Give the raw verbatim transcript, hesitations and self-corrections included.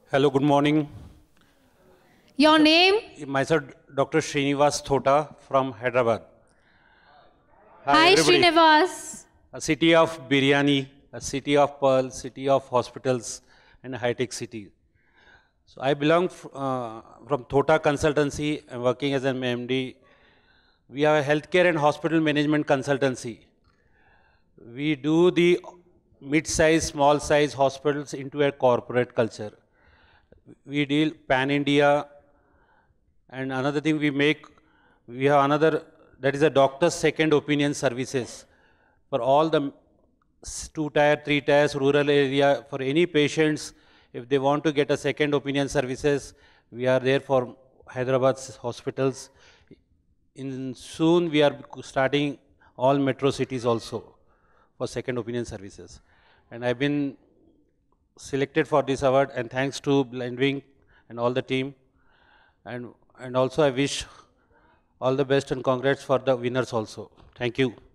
Hello, good morning. Your name? Myself, Doctor Srinivas Thota from Hyderabad. Hi, everybody. Srinivas. A city of biryani, a city of pearl, city of hospitals, and a high-tech city. So I belong uh, from Thota Consultancy. I'm working as an M D. We are a healthcare and hospital management consultancy. We do the mid-size, small-size hospitals into a corporate culture. We deal pan-India, and another thing we make, we have another, that is a doctor's second opinion services for all the two tier, three tiers, rural area, for any patients, if they want to get a second opinion services, we are there for Hyderabad's hospitals. In soon we are starting all metro cities also for second opinion services. And I've been selected for this award, and thanks to Blindwing and all the team. And, and also I wish all the best and congrats for the winners also. Thank you.